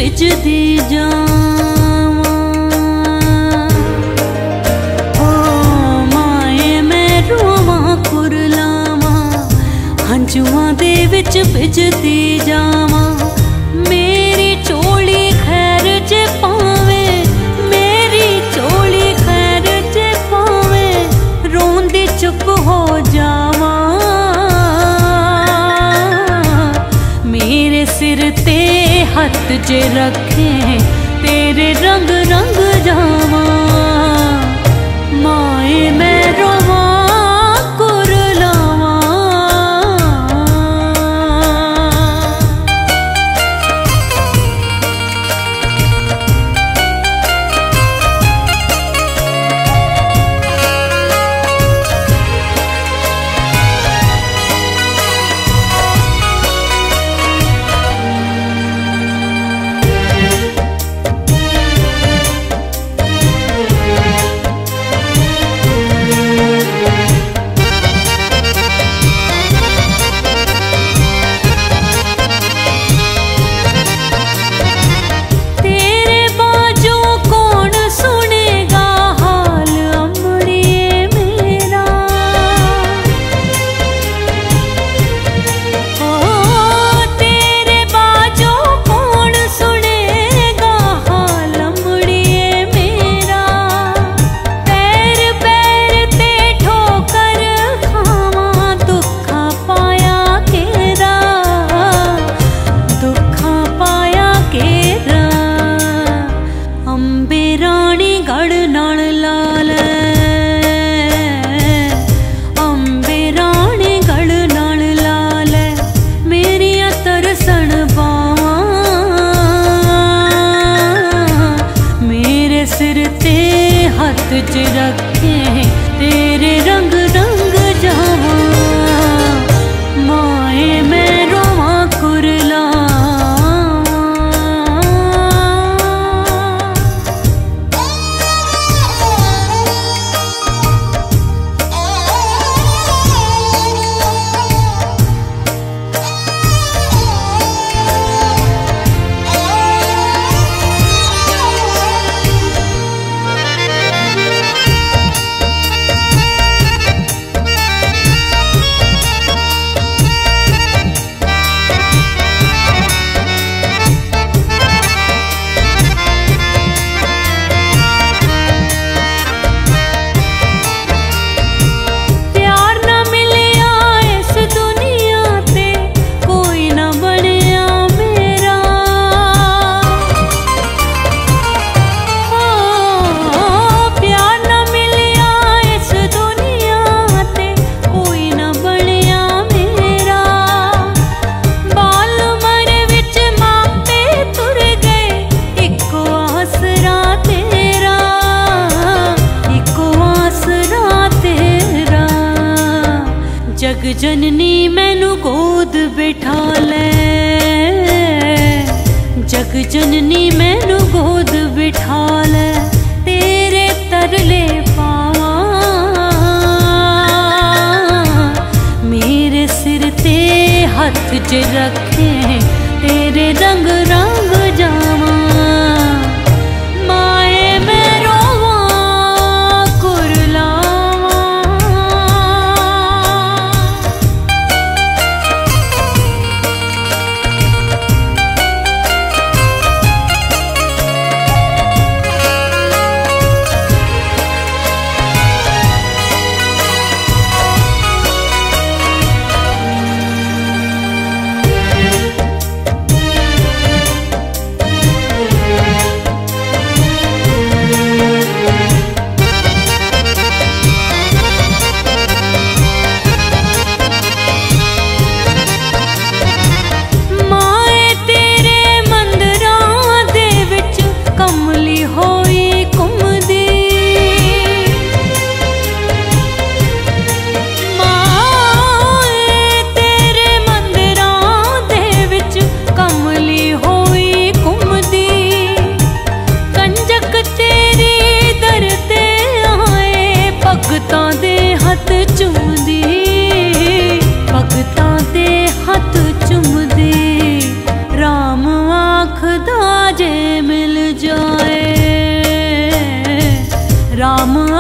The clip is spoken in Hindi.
भिजदी जावां। ओ माए मैं रोवां कुरलावां, हंझुआं दे विच भिजदी जावां। मेरी चोली खैर जे पावे, मेरी चोली खैर जे पावे, रोंदी चुप हो जावां। मेरे सिर ते हथ जे रखे, तेरे रंग रंग जावां। माए मैं रोवां कुरलावां। हथ च रखे, तेरे रंग रंग जावां। माए मैं रोवां कुरलावां। जग जननी मैनू गोद बिठा ले, जग जननी मैनू गोद बिठा ले, तेरे तरले पावां। मेरे सिर ते हथ च रखे, तेरे रंग रंग जावां। माए मैं रोवां कुरलावां। काम